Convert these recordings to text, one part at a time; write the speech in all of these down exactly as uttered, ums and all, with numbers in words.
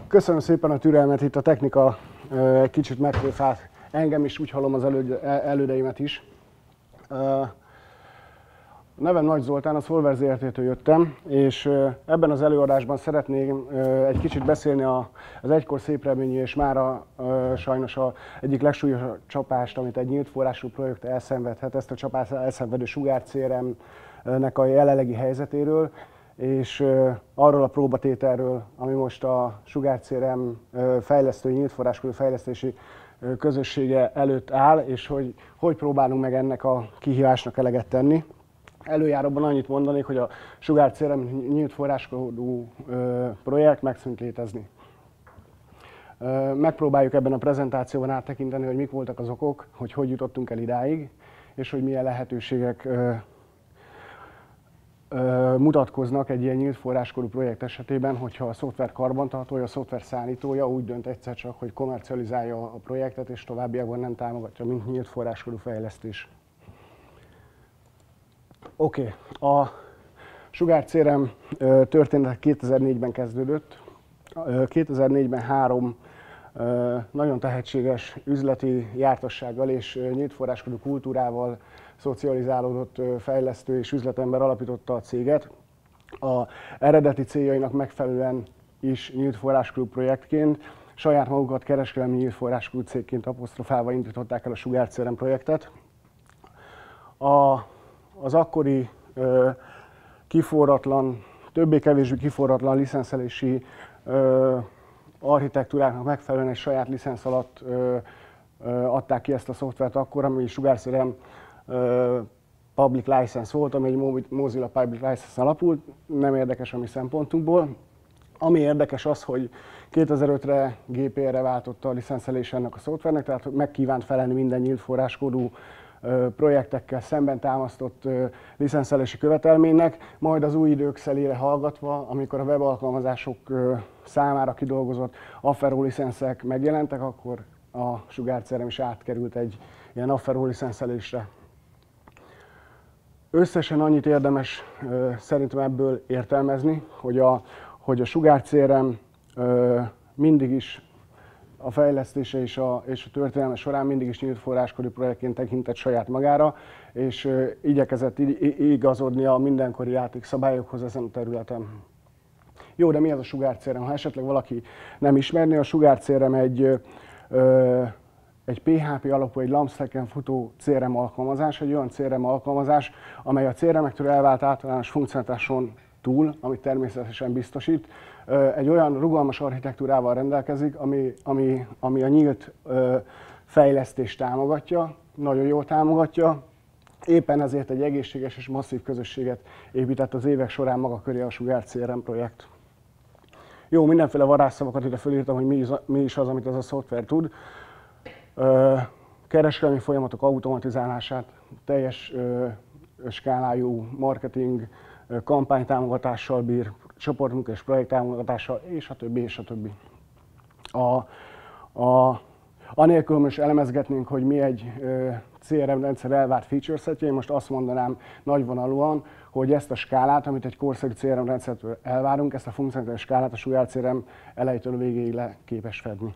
Köszönöm szépen a türelmet, itt a technika egy kicsit megtréfált engem is, úgy hallom az elő, elődeimet is. A nevem Nagy Zoltán, a Solver zé er té-től jöttem, és ebben az előadásban szeretném egy kicsit beszélni az egykor szép reményű és mára sajnos a egyik legsúlyosabb csapást, amit egy nyílt forrású projekt elszenvedhet, ezt a csapást elszenvedő Sugár cé er em-nek a jelenlegi helyzetéről, és arról a próbatételről, ami most a Sugár cé er em fejlesztő, nyílt forrású fejlesztési közössége előtt áll, és hogy hogy próbálunk meg ennek a kihívásnak eleget tenni. Előjáróban annyit mondanék, hogy a Sugár cé er em nyílt forráskodú projekt megszűnt létezni. Megpróbáljuk ebben a prezentációban áttekinteni, hogy mik voltak az okok, hogy hogy jutottunk el idáig, és hogy milyen lehetőségek mutatkoznak egy ilyen nyílt forráskorú projekt esetében, hogyha a szoftver karbantartója, a szoftver szállítója úgy dönt egyszer csak, hogy kommercializálja a projektet, és továbbiakban nem támogatja, mint nyílt forráskorú fejlesztés. Oké, okay. A Sugár cé er em történet kétezer-négyben kezdődött. kétezer-négyben három nagyon tehetséges üzleti jártassággal és nyílt forráskorú kultúrával szocializálódott fejlesztő és üzletember alapította a céget. A eredeti céljainak megfelelően is nyílt forráskorú projektként, saját magukat kereskedelmi nyílt forráskorú cégként apostrofálva indították el a Sugár cé er em projektet. A, az akkori ö, kiforratlan, többé-kevésbé kiforratlan licenszelési ö, architektúráknak megfelelően egy saját licensz alatt ö, ö, adták ki ezt a szoftvert akkor, ami Sugár cé er em public license volt, ami egy Mozilla public license alapult, nem érdekes a mi szempontunkból. Ami érdekes az, hogy kétezer-ötre gé pé er-re váltotta a licenszelés ennek a szoftvernek, tehát meg kívánt felelni minden nyílt forráskódú projektekkel szemben támasztott licenszelési követelménynek, majd az új idők szelére hallgatva, amikor a webalkalmazások számára kidolgozott Affero licenszek megjelentek, akkor a Sugár cé er em is átkerült egy ilyen Affero licenszelésre. Összesen annyit érdemes ö, szerintem ebből értelmezni, hogy a, hogy a Sugár cé er em ö, mindig is a fejlesztése és a, és a történelme során mindig is nyílt forráskorú projektként tekintett saját magára, és ö, igyekezett igazodni a mindenkori játékszabályokhoz ezen a területen. Jó, de mi az a Sugár cé er em? Ha esetleg valaki nem ismerné, a Sugár cé er em egy ö, egy pé há pé alapú, egy LAMP-stacken futó cé er em alkalmazás, egy olyan cé er em alkalmazás, amely a cé er emektől elvált általános funkcionalitáson túl, amit természetesen biztosít, egy olyan rugalmas architektúrával rendelkezik, ami, ami, ami a nyílt fejlesztést támogatja, nagyon jól támogatja. Éppen ezért egy egészséges és masszív közösséget épített az évek során maga köré a Sugár cé er em projekt. Jó, mindenféle varázsszavakat ide fölírtam, hogy mi is, mi is az, amit ez a szoftver tud. Kereskedelmi folyamatok automatizálását, teljes ö, skálájú marketing, ö, kampánytámogatással bír, csoportmunka és projekttámogatással, és a többi, és a többi. A, a, anélkül is elemezgetnénk, hogy mi egy ö, cé er em rendszer elvárt feature setje, én most azt mondanám nagyvonalúan, hogy ezt a skálát, amit egy korszerű cé er em rendszertől elvárunk, ezt a funkcionális skálát a Sugár cé er em elejétől végéig le képes fedni.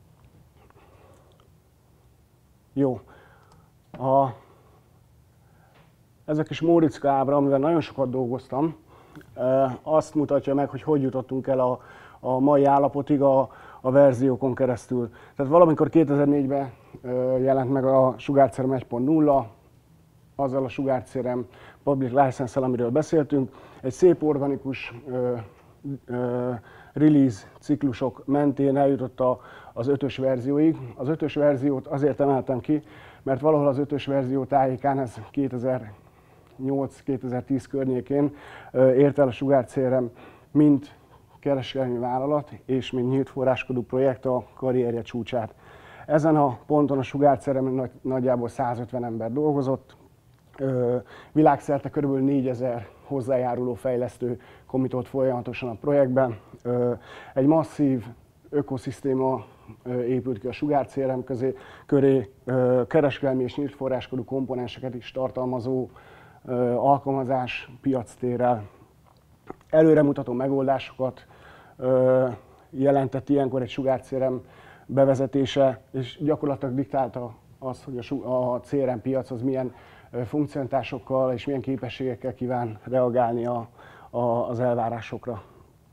Jó. A, ez a kis Móriczka ábra, amivel nagyon sokat dolgoztam, azt mutatja meg, hogy hogy jutottunk el a, a mai állapotig a, a verziókon keresztül. Tehát valamikor kétezer-négyben jelent meg a Sugár cé er em egy pont nulla, azzal a Sugár cé er em public license-szel, amiről beszéltünk. Egy szép organikus ö, ö, release ciklusok mentén eljutott a, az ötös verzióig. Az ötös verziót azért emeltem ki, mert valahol az ötös verzió tájékán, ez kétezer-nyolc kétezer-tíz környékén ért el a Sugár cé er em, mint kereskedelmi vállalat és mint nyílt forráskodú projekt a karrierje csúcsát. Ezen a ponton a Sugár cé er em nagyjából százötven ember dolgozott, világszerte kb. négyezer hozzájáruló fejlesztő kommitolt folyamatosan a projektben. Egy masszív ökoszisztéma épült ki a Sugár cé er em közé, köré, kereskedelmi és nyílt forráskodú komponenseket is tartalmazó alkalmazás piactérrel, előremutató megoldásokat jelentett ilyenkor egy sugárcérem bevezetése, és gyakorlatilag diktálta azt, hogy a, a cé er em piac az milyen funkcionalitásokkal és milyen képességekkel kíván reagálni a, a, az elvárásokra.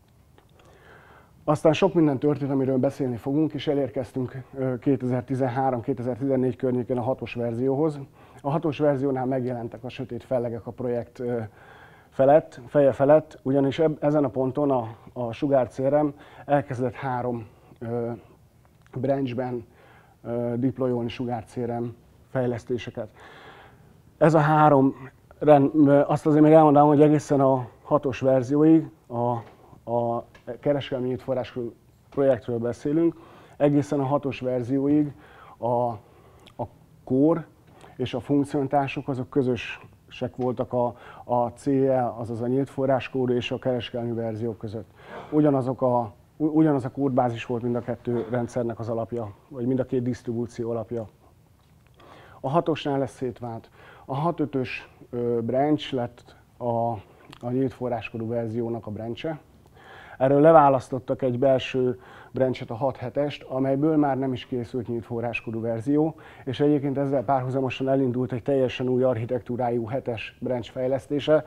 Aztán sok minden történt, amiről beszélni fogunk, és elérkeztünk kétezer-tizenhárom kétezer-tizennégy környékén a hatos verzióhoz. A hatos verziónál megjelentek a sötét fellegek a projekt felett, feje felett, ugyanis ezen a ponton a, a Sugar cé er em elkezdett három ö, branchben ö, deployolni Sugar cé er em fejlesztéseket. Ez a három, azt azért még elmondanám, hogy egészen a hatos verzióig a, a kereskedelmi nyílt forrású projektről beszélünk, egészen a hatos verzióig a, a core és a funkcionalitások azok közösek voltak a, a cé e, azaz a nyílt forráskód és a kereskedelmi verziók között. Ugyanazok a, ugyanaz a kódbázis volt mind a kettő rendszernek az alapja, vagy mind a két disztribúció alapja. A hatosnál lesz szétvált. A hat ötös branch lett a, a nyílt forráskódú verziónak a branche. Erről leválasztottak egy belső branchet, a hat hetest, amelyből már nem is készült nyílt forráskódú verzió, és egyébként ezzel párhuzamosan elindult egy teljesen új architektúrájú hetes branch fejlesztése,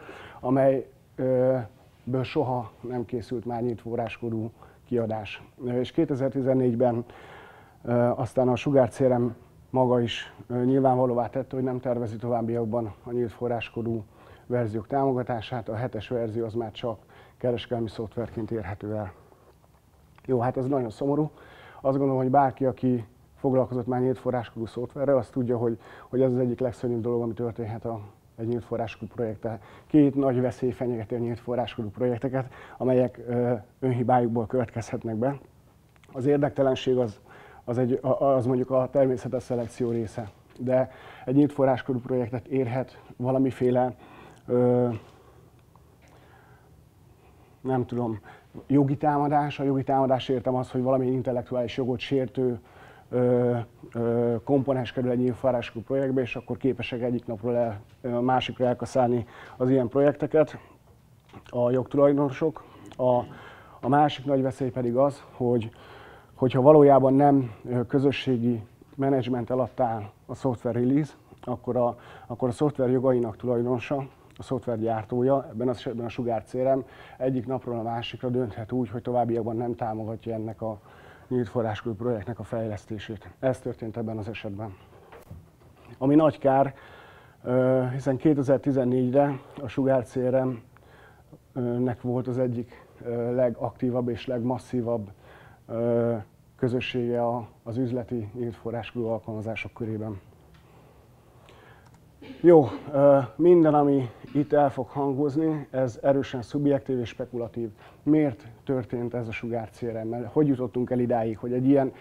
amelyből soha nem készült már nyílt forráskódú kiadás. És kétezer-tizennégyben aztán a Sugar cé er em maga is nyilvánvalóvá tette, hogy nem tervezi továbbiakban a nyílt forráskódú verziók támogatását, a hetes verzió az már csak kereskedelmi szoftverként érhető el. Jó, hát ez nagyon szomorú. Azt gondolom, hogy bárki, aki foglalkozott már nyílt forráskódú szoftverrel, az tudja, hogy, hogy ez az egyik legszörnyűbb dolog, ami történhet a, egy nyílt forráskódú projekttel. Két nagy veszély fenyegeti a nyílt forráskódú projekteket, amelyek ö, önhibájukból következhetnek be. Az érdektelenség az, az, egy, az mondjuk a természetes szelekció része, de egy nyílt forráskódú projektet érhet valamiféle ö, nem tudom, jogi támadás. A jogi támadás értem az, hogy valami intellektuális jogot sértő ö, ö, komponens kerül egy nyílt forráskódú projektbe, és akkor képesek egyik napról el, a másikra elkaszálni az ilyen projekteket a jogtulajdonosok. A, a másik nagy veszély pedig az, hogy hogyha valójában nem közösségi menedzsment alatt áll a szoftver release, akkor a, akkor a szoftver jogainak tulajdonosa, a szoftver gyártója, ebben az esetben a Sugar cé er em egyik napról a másikra dönthet úgy, hogy továbbiakban nem támogatja ennek a nyílt forráskódú projektnek a fejlesztését. Ez történt ebben az esetben. Ami nagy kár, hiszen kétezer-tizennégyre a Sugar cé er em-nek volt az egyik legaktívabb és legmasszívabb közössége az üzleti nyílt forráskódú alkalmazások körében. Jó, minden, ami itt el fog hangozni, ez erősen szubjektív és spekulatív. Miért történt ez a Sugar cé er em-mel? Hogy jutottunk el idáig, hogy egy ilyen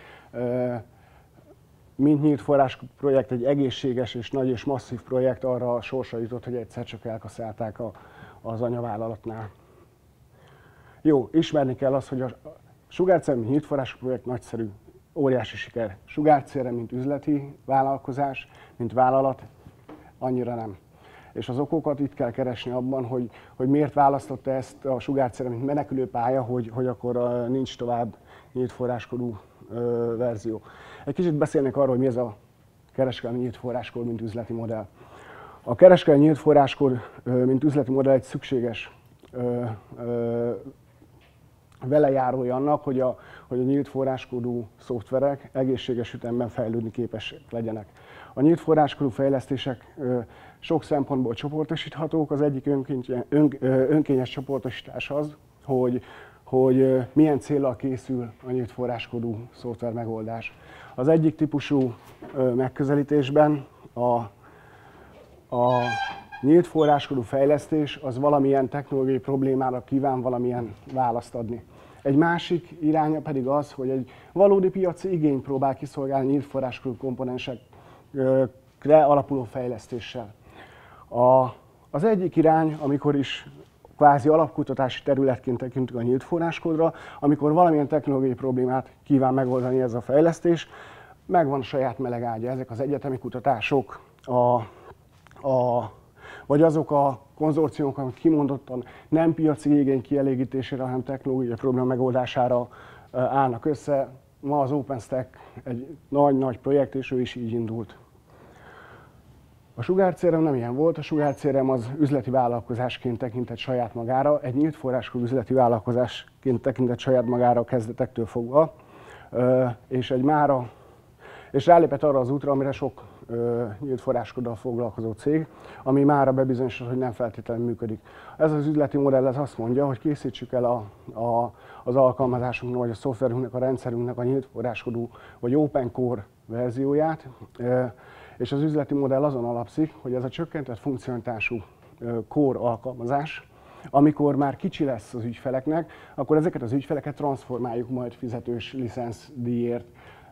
mint nyílt forrás projekt, egy egészséges és nagy és masszív projekt arra a sorsra jutott, hogy egyszer csak elkaszálták a, az anyavállalatnál. Jó, ismerni kell azt, hogy a Sugar cé er em nyílt forrás projekt nagyszerű, óriási siker. Sugar cé er em mint üzleti vállalkozás, mint vállalat, annyira nem. És az okokat itt kell keresni abban, hogy, hogy miért választotta ezt a Sugar cé er em mint menekülő pálya, hogy, hogy akkor uh, nincs tovább nyílt forráskódú uh, verzió. Egy kicsit beszélnék arról, hogy mi ez a kereskedelmi nyílt forráskód, mint üzleti modell. A kereskedelmi nyílt forráskód, uh, mint üzleti modell egy szükséges uh, uh, velejárója annak, hogy a, hogy a nyílt forráskódú szoftverek egészséges ütemben fejlődni képesek legyenek. A nyílt forráskódú fejlesztések ö, sok szempontból csoportosíthatók. Az egyik önkényes, ön, önkényes csoportosítás az, hogy, hogy ö, milyen céllal készül a nyílt forráskódú szoftver megoldás. Az egyik típusú ö, megközelítésben a, a nyílt forráskódú fejlesztés az valamilyen technológiai problémára kíván valamilyen választ adni. Egy másik iránya pedig az, hogy egy valódi piaci igényt próbál kiszolgálni nyílt forráskódú komponensekre alapuló fejlesztéssel. A, az egyik irány, amikor is kvázi alapkutatási területként tekintünk a nyílt forráskódra, amikor valamilyen technológiai problémát kíván megoldani ez a fejlesztés, megvan a saját melegágya, ezek az egyetemi kutatások, a, a vagy azok a konzorciumok, amik kimondottan nem piaci igény kielégítésére, hanem technológiai probléma megoldására állnak össze. Ma az OpenStack egy nagy-nagy projekt, és ő is így indult. A Sugar cé er em nem ilyen volt, a Sugar cé er em az üzleti vállalkozásként tekintett saját magára, egy nyílt forrású üzleti vállalkozásként tekintett saját magára a kezdetektől fogva, és egy mára, és rálépett arra az útra, amire sok nyílt forráskoddal foglalkozó cég, ami mára bebizonyosodott, hogy nem feltétlenül működik. Ez az üzleti modell ez azt mondja, hogy készítsük el a, a, az alkalmazásunknak, vagy a szoftverünknek, a rendszerünknek a nyílt forráskodú, vagy open core verzióját, és az üzleti modell azon alapszik, hogy ez a csökkentett funkcionalitású core alkalmazás, amikor már kicsi lesz az ügyfeleknek, akkor ezeket az ügyfeleket transformáljuk majd fizetős licenzdíjért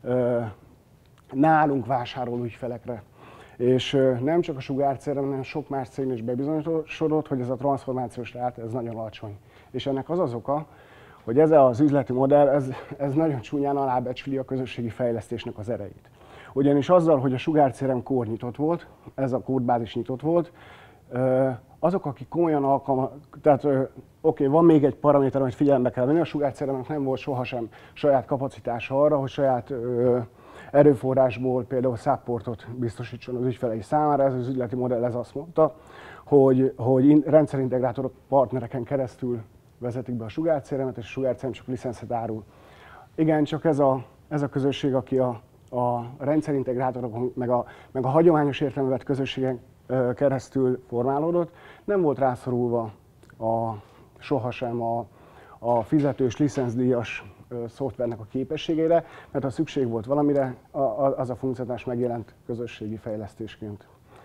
nálunk vásároló ügyfelekre. És nem csak a Sugar cé er em, hanem sok más cégnél is bebizonyosodott, hogy ez a transformációs ráta ez nagyon alacsony. És ennek az az oka, hogy ez az üzleti modell, ez, ez nagyon csúnyán alábecsüli a közösségi fejlesztésnek az erejét. Ugyanis azzal, hogy a Sugar cé er em core nyitott volt, ez a kódbázis nyitott volt, azok, akik komolyan alkalmaz, tehát oké, okay, van még egy paraméter, amit figyelembe kell venni, a Sugar cé er em-nek nem volt sohasem saját kapacitása arra, hogy saját ö, erőforrásból például supportot biztosítson az ügyfelei számára. Ez az üzleti modell ez azt mondta, hogy, hogy rendszerintegrátorok partnereken keresztül vezetik be a Sugar cé er em-et, és a Sugar cé er em csak licenszet árul. Igen, csak ez a, ez a közösség, aki a, a rendszerintegrátorokon, meg a, meg a hagyományos értelemben vett közösségen keresztül formálódott, nem volt rászorulva a, sohasem a, a fizetős, licenzdíjas szoftvernek a képességére, mert ha szükség volt valamire, a, a, az a funkcionalitás megjelent közösségi fejlesztésként.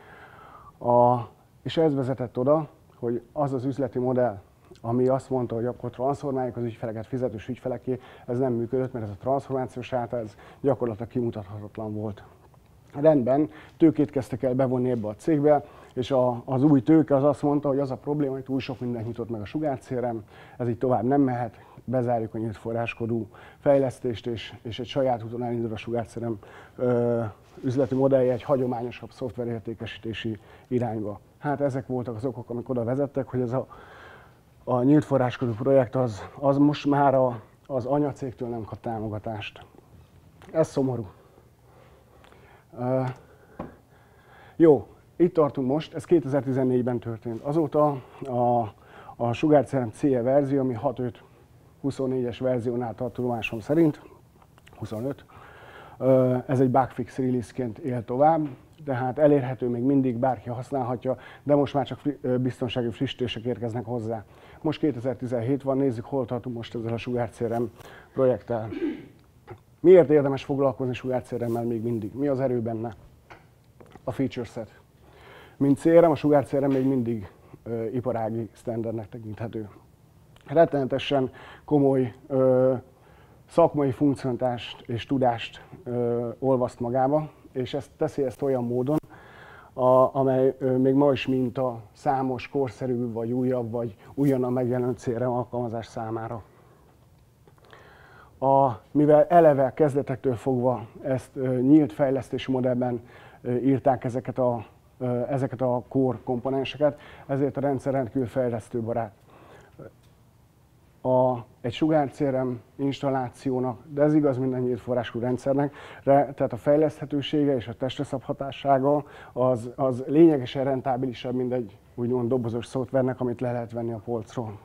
A, és ez vezetett oda, hogy az az üzleti modell, ami azt mondta, hogy akkor transformáljuk az ügyfeleket fizetős ügyfeleké, ez nem működött, mert ez a transformációs ráta, ez gyakorlatilag kimutathatatlan volt. Rendben, tőkét kezdtek el bevonni ebbe a cégbe, és a, az új tőke az azt mondta, hogy az a probléma, hogy túl sok mindent nyitott meg a Sugar cé er em, ez így tovább nem mehet, bezárjuk a nyílt forráskodú fejlesztést, és, és egy saját úton elindul a Sugar cé er em ö, üzleti modellje egy hagyományosabb szoftverértékesítési irányba. Hát ezek voltak az okok, amik oda vezettek, hogy ez a, a nyílt forráskodú projekt az, az most már a, az anyacégtől nem kap támogatást. Ez szomorú. Uh, jó, itt tartunk most, ez kétezer-tizennégyben történt. Azóta a, a Sugar cé er em cé e verzió, ami hat öt huszonnégyes verziónál tart tudomásom szerint, huszonöt, uh, ez egy bugfix release-ként él tovább, tehát elérhető még mindig, bárki használhatja, de most már csak biztonsági frissítések érkeznek hozzá. Most kétezer-tizenhét van, nézzük, hol tartunk most ezzel a Sugar cé er em projekttel. Miért érdemes foglalkozni Sugar cé er em-mel még mindig? Mi az erő benne? A feature set. Mint cé er em, a Sugar cé er em még mindig ö, iparági standardnek tekinthető. Rettenetesen komoly ö, szakmai funkcionalitást és tudást ö, olvaszt magába, és ezt teszi ezt olyan módon, a, amely ö, még ma is minta számos, korszerű, vagy újabb, vagy újonnan megjelenő cé er em alkalmazás számára. A, mivel eleve kezdetektől fogva ezt ö, nyílt fejlesztési modellben ö, írták ezeket a, ö, ezeket a core komponenseket, ezért a rendszer rendkívül fejlesztőbarát. A, egy Sugar cé er em installációnak, de ez igaz minden nyílt forrású rendszernek, re, tehát a fejleszthetősége és a testre szabhatásága az, az lényegesen rentábilisabb, mint egy úgymond dobozos szoftvernek, amit le lehet venni a polcról.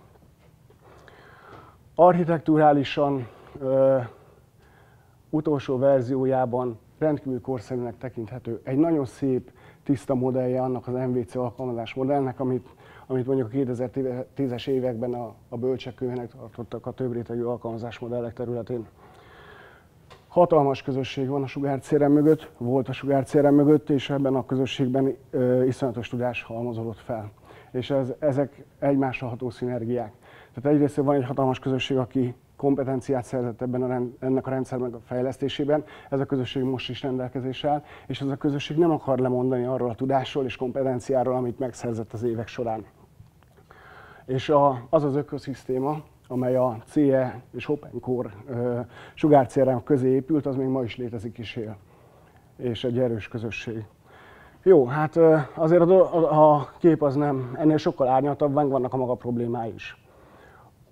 Architekturálisan Ö, utolsó verziójában rendkívül korszerűnek tekinthető. Egy nagyon szép, tiszta modellje annak az em vé cé alkalmazás modellnek, amit, amit mondjuk a kétezer-tízes években a, a bölcsek kőnek tartottak a több rétegű alkalmazás modellek területén. Hatalmas közösség van a Sugar cé er em mögött, volt a Sugar cé er em mögött, és ebben a közösségben ö, iszonyatos tudás halmozódott fel. És ez, ezek egymással ható szinergiák. Tehát egyrészt van egy hatalmas közösség, aki kompetenciát szerzett ebben a rend, ennek a rendszernek a fejlesztésében. Ez a közösség most is rendelkezésre áll, és ez a közösség nem akar lemondani arról a tudásról és kompetenciáról, amit megszerzett az évek során. És a, az az ökoszisztéma, amely a cé e és Open Core uh, Sugar cé er em közé épült, az még ma is létezik és él. És egy erős közösség. Jó, hát uh, azért a, a, a kép az nem, ennél sokkal árnyaltabb, vannak a maga problémái is.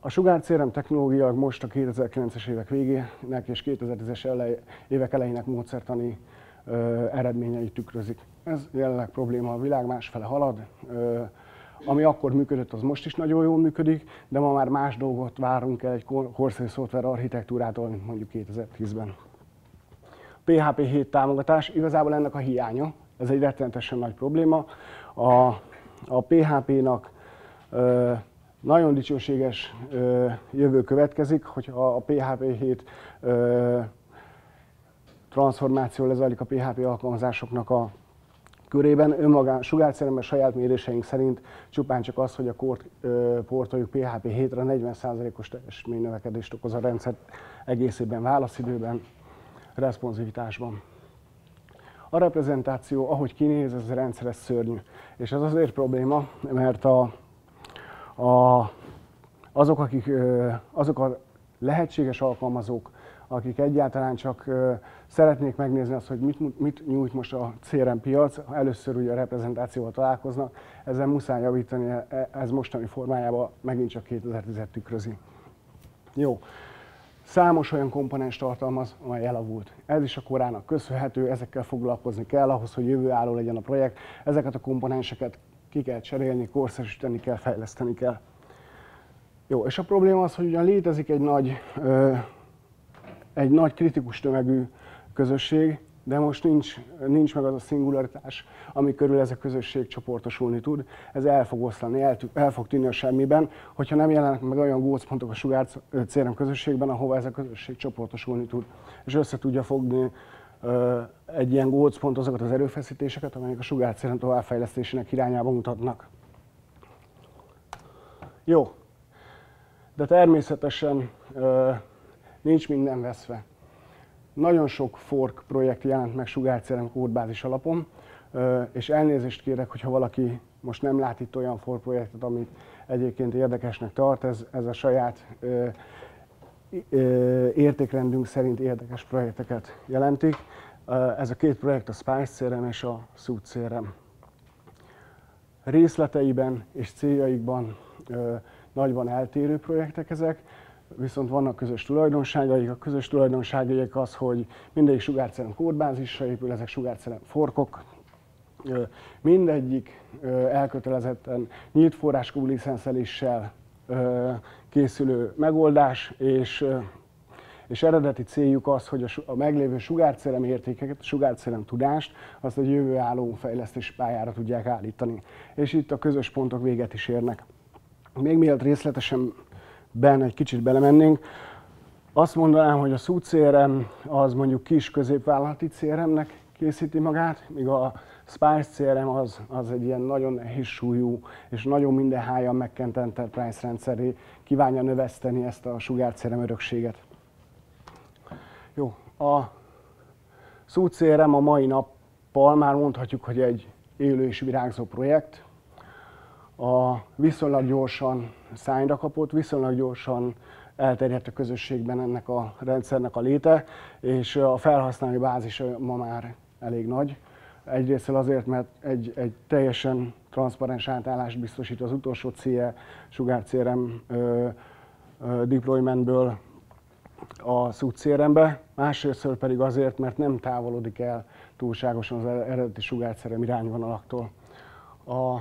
A sugár cé er em technológia most a kétezer-kilences évek végének és kétezer-tízes elej, évek elejének módszertani ö, eredményeit tükrözik. Ez jelenleg probléma, a világ másfele halad. Ö, ami akkor működött, az most is nagyon jól működik, de ma már más dolgot várunk el egy korszerű szoftver architektúrától, mint mondjuk kétezer-tízben. pé há pé hét támogatás, igazából ennek a hiánya, ez egy rettenetesen nagy probléma. A, a pé há pénak ö, nagyon dicsőséges ö, jövő következik, hogyha a pé há pé hét ö, transformáció lezajlik a pé há pé alkalmazásoknak a körében. Önmagán sugár cé er em saját méréseink szerint csupán csak az, hogy a kórt ö, portoljuk pé há pé hétre negyven százalékos teljesítménynövekedést okoz a rendszer egészében, válaszidőben, responsivitásban. A reprezentáció, ahogy kinéz, ez a rendszer, ez szörnyű. És ez azért probléma, mert a, a, azok, akik, azok a lehetséges alkalmazók, akik egyáltalán csak szeretnék megnézni azt, hogy mit, mit nyújt most a cé er em piac, először ugye a reprezentációval találkoznak, ezzel muszáj javítani, ez mostani formájában megint csak kétezer-tízet tükrözi. Jó. Számos olyan komponens tartalmaz, amely elavult. Ez is a korának köszönhető, ezekkel foglalkozni kell ahhoz, hogy jövőálló legyen a projekt. Ezeket a komponenseket ki kell cserélni, korszerűsíteni kell, fejleszteni kell. Jó, és a probléma az, hogy ugyan létezik egy nagy, ö, egy nagy kritikus tömegű közösség, de most nincs, nincs meg az a szingularitás, ami körül ez a közösség csoportosulni tud. Ez el fog oszlani, el, el fog tűnni a semmiben, hogyha nem jelennek meg olyan gócpontok a sugár cé er em közösségben, ahova ez a közösség csoportosulni tud, és össze tudja fogni ö, egy ilyen gócpont azokat az erőfeszítéseket, amelyek a sugár cé er em továbbfejlesztésének irányába mutatnak. Jó, de természetesen ö, nincs minden veszve. Nagyon sok fork projekt jelent meg sugár cé er em kódbázis alapon, és elnézést kérek, hogyha valaki most nem lát itt olyan fork projektet, amit egyébként érdekesnek tart, ez, ez a saját ö, ö, értékrendünk szerint érdekes projekteket jelentik. Ez a két projekt a Spice cé er em és a Suit cé er em. Részleteiben és céljaikban ö, nagyban eltérő projektek ezek, viszont vannak közös tulajdonságaik. A közös tulajdonságaik az, hogy mindegyik sugár cé er em kódbázisra épül, ezek sugár cé er em forkok. Mindegyik elkötelezetten nyílt forráskódú licenszeléssel készülő megoldás, és, és eredeti céljuk az, hogy a meglévő sugár cé er em értékeket, a sugár cé er em tudást, azt egy jövőálló fejlesztési pályára tudják állítani. És itt a közös pontok véget is érnek. Még mielőtt részletesen benne egy kicsit belemennénk, azt mondanám, hogy a Suit cé er em az mondjuk kis középvállalati cé er emnek készíti magát, míg a Spice cé er em az, az egy ilyen nagyon nehéz súlyú és nagyon mindenhájan megkent enterprise rendszeré kívánja növeszteni ezt a sugár cé er em örökséget. Jó, a Suit cé er em a mai nappal már mondhatjuk, hogy egy élő és virágzó projekt. A viszonylag gyorsan szányra kapott, viszonylag gyorsan elterjedt a közösségben ennek a rendszernek a léte, és a felhasználói bázis ma már elég nagy. Egyrészt azért, mert egy, egy teljesen transzparens átállást biztosít az utolsó cé e sugár cé er em ö, ö, deploymentből a Suit cé er embe, másrészt pedig azért, mert nem távolodik el túlságosan az eredeti sugár cé er em irányvonalaktól. A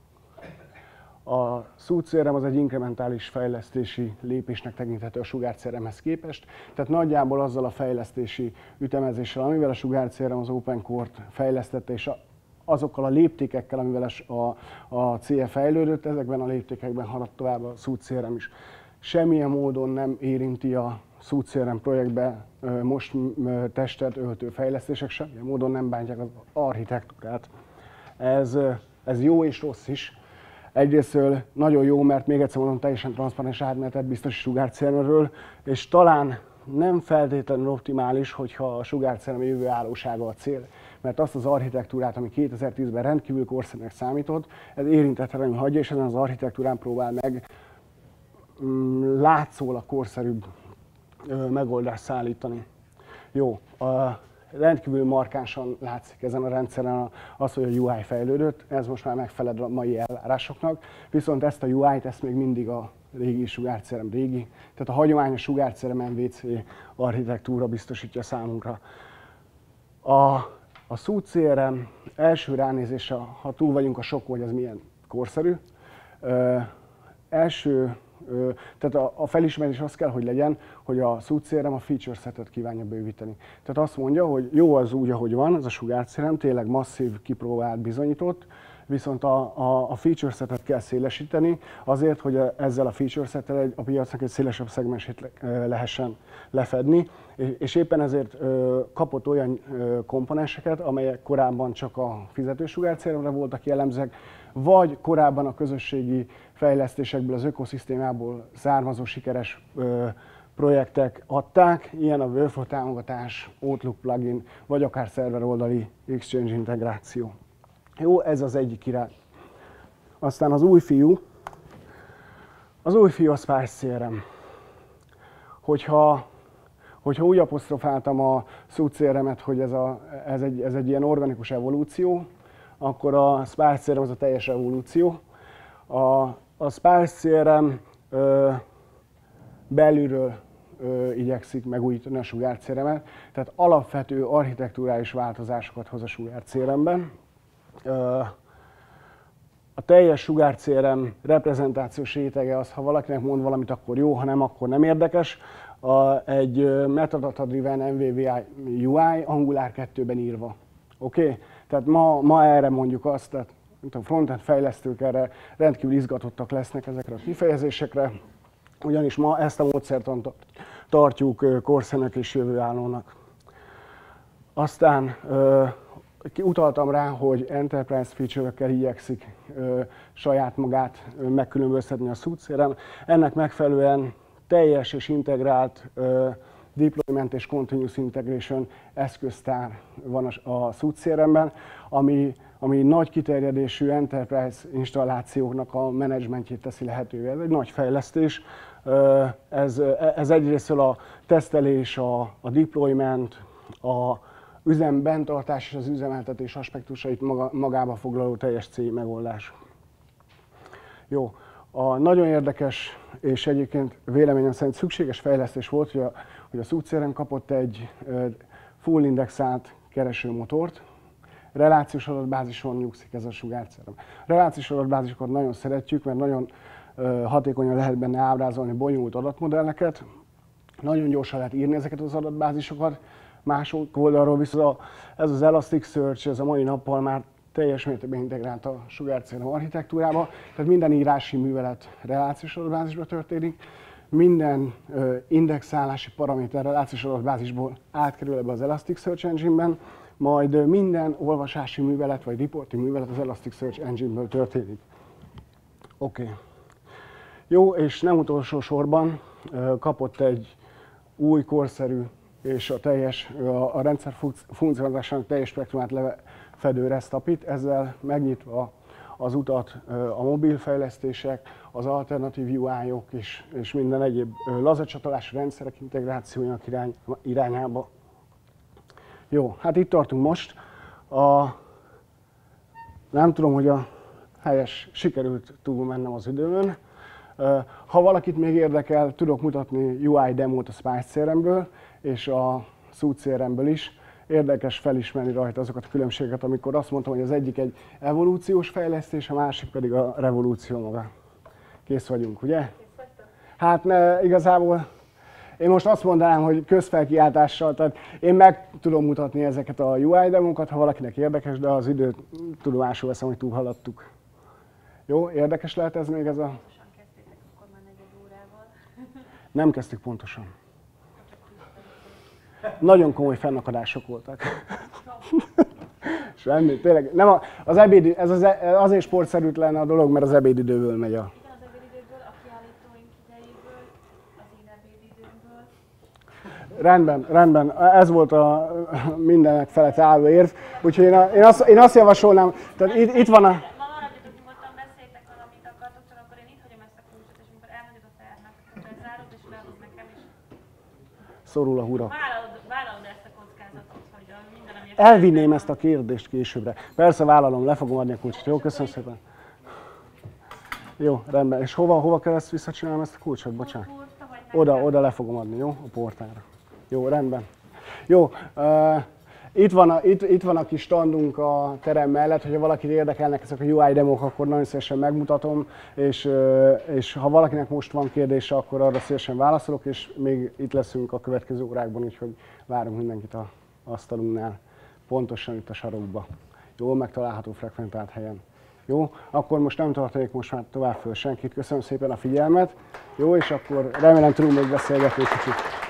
A Suit cé er em az egy inkrementális fejlesztési lépésnek tekinthető a sugár cé er emhez képest, tehát nagyjából azzal a fejlesztési ütemezéssel, amivel a sugár cé er em az Open Core-t fejlesztette, és azokkal a léptékekkel, amivel a, a cé e fejlődött, ezekben a léptékekben haladt tovább a Suit cé er em is. Semmilyen módon nem érinti a Suit cé er em projektbe most testelt öltő fejlesztések, semmilyen módon nem bántják az architektúrát. Ez, ez jó és rossz is. Egyrésztől nagyon jó, mert még egyszer mondom, teljesen transzparens átmenetet biztosít sugár cé er emről, és talán nem feltétlenül optimális, hogyha a sugár cé er em jövő állósága a cél, mert azt az architektúrát, ami kétezer-tízben rendkívül korszerűnek számított, ez érintetlenül hagyja, és ezen az architektúrán próbál meg mm, látszólag korszerűbb ö, megoldást szállítani. Jó, a, rendkívül markánsan látszik ezen a rendszeren az, hogy a u i fejlődött, ez most már megfelel a mai elvárásoknak, viszont ezt a u i-t ezt még mindig a régi sugárcerem régi, tehát a hagyományos sugárcerem em vé cé architektúra biztosítja számunkra. A, a Suite cé er em első ránézésre, ha túl vagyunk a sok, hogy ez milyen korszerű, ö, első, ö, tehát a, a felismerés az kell, hogy legyen, hogy a Suite cé er em a feature setet kívánja bővíteni. Tehát azt mondja, hogy jó az úgy, ahogy van, ez a sugárcerem, tényleg masszív, kipróbált, bizonyított, viszont a, a, a feature setet kell szélesíteni azért, hogy ezzel a feature settel a piacnak egy szélesebb szegmensét lehessen lefedni, és éppen ezért kapott olyan komponenseket, amelyek korábban csak a fizetős sugárcéremre voltak jellemzőek, vagy korábban a közösségi fejlesztésekből, az ökoszisztémából származó sikeres projektek adták, ilyen a Workflow támogatás, Outlook plugin, vagy akár szerveroldali Exchange integráció. Jó, ez az egyik irány. Aztán az új fiú, az új fiú a Spice cé er em. Hogyha, hogyha úgy apostrofáltam a Suite cé er emet, hogy ez, a, ez, egy, ez egy ilyen organikus evolúció, akkor a Spice cé er em az a teljes evolúció. A, a Spice cé er em ö, belülről ö, igyekszik megújítani a Sugar cé er emet, tehát alapvető architekturális változásokat hoz a Sugar cé er emben. A teljes Sugar cé er em reprezentációs rétege az, ha valakinek mond valamit, akkor jó, ha nem, akkor nem érdekes. A, egy metadata-driven em vé vé i u i Angular kettőben írva. Oké? Okay? Tehát ma, ma erre mondjuk azt, tehát a frontend fejlesztők erre rendkívül izgatottak lesznek ezekre a kifejezésekre, ugyanis ma ezt a módszertant tartjuk korszennek és jövőállónak. Aztán utaltam rá, hogy enterprise feature-ökkel igyekszik ö, saját magát ö, megkülönböztetni a Suite cé er em. Ennek megfelelően teljes és integrált ö, deployment és continuous integration eszköztár van a, a Suite cé er emben, ami, ami nagy kiterjedésű enterprise installációknak a menedzsmentjét teszi lehetővé. Ez egy nagy fejlesztés. Ö, ez, ez egyrésztől a tesztelés, a, a deployment, a üzembentartás és az üzemeltetés aspektusait maga, magába foglaló teljes cé megoldás. Jó, a nagyon érdekes és egyébként véleményem szerint szükséges fejlesztés volt, hogy a, hogy a Suite cé er em kapott egy full indexált keresőmotort. Relációs adatbázison nyugszik ez a Sugar cé er em. Relációs adatbázisokat nagyon szeretjük, mert nagyon hatékonyan lehet benne ábrázolni bonyolult adatmodelleket. Nagyon gyorsan lehet írni ezeket az adatbázisokat. Mások oldalról viszont ez az Elasticsearch, ez a mai nappal már teljes mértékben integrált a Sugar cé er em architektúrába, tehát minden írási művelet relációs adatbázisban történik, minden uh, indexálási paraméter relációs adatbázisból átkerül ebbe az Elasticsearch engine-ben, majd uh, minden olvasási művelet vagy reporting művelet az Elasticsearch engine-ből történik. Oké. Okay. Jó, és nem utolsó sorban uh, kapott egy új korszerű és a, teljes, a, a rendszer funkcionálásának teljes spektrumát lefedő REST á pé i-t, ezzel megnyitva az utat a mobil fejlesztések, az alternatív u i-ok és, és minden egyéb lazacsatolású rendszerek integrációjának irány, irányába. Jó, hát itt tartunk most. A, nem tudom, hogy a helyes sikerült túlmennem az időmön. Ha valakit még érdekel, tudok mutatni u i demót a Spice cé er emből, és a Suite cé er emből is. Érdekes felismerni rajta azokat a különbségeket, amikor azt mondtam, hogy az egyik egy evolúciós fejlesztés, a másik pedig a revolúció maga. Kész vagyunk, ugye? Kész vagytok? Hát ne, igazából én most azt mondanám, hogy közfelkiáltással, tehát én meg tudom mutatni ezeket a u i demókat, ha valakinek érdekes, de az időt tudomásul veszem, hogy túlhaladtuk. Jó, érdekes lehet ez még ez a... Nem kezdtük pontosan. Nagyon komoly fennakadások voltak. Semmi, tényleg. Nem a, az ebéd, ez az, azért sportszerűtlen a dolog, mert az ebédidőből megy a... Igen, az ebédidőből, a kiállítóink idejéből, az én ebédidőmből. Rendben, rendben. Ez volt a mindenek felett álló érv. Úgyhogy én, a, én, azt, én azt javasolnám, tehát itt, itt van a... Ma maradjatok nyugodtan, beszéltek valamit akartok, csak akkor én itt hagyom ezt a kulcsot, és amikor elmondod a termet, akkor bezárod, és lehoz nekem is. Szorul a hura. Vállalod, vállalod ezt a kockázatot, hogy a minden, ami... Elvinném ezt a kérdést későbbre. Persze vállalom, le fogom adni a kulcsot. Jó, köszönöm szépen. Jó, rendben. És hova, hova kell ezt visszacsinálni ezt a kulcsot? Bocsánat. Oda, oda le fogom adni, jó? A portára. Jó, rendben. Jó, uh, itt, van a, itt, itt van a kis standunk a terem mellett, hogyha valakit érdekelnek ezek a u i demók, akkor nagyon szívesen megmutatom, és, uh, és ha valakinek most van kérdése, akkor arra szívesen válaszolok, és még itt leszünk a következő órákban, úgyhogy várunk mindenkit az asztalunknál, pontosan itt a sarokba. Jól megtalálható, frekventált helyen. Jó, akkor most nem tartanék most már tovább föl senkit. Köszönöm szépen a figyelmet. Jó, és akkor remélem tudunk még beszélgetni egy kicsit.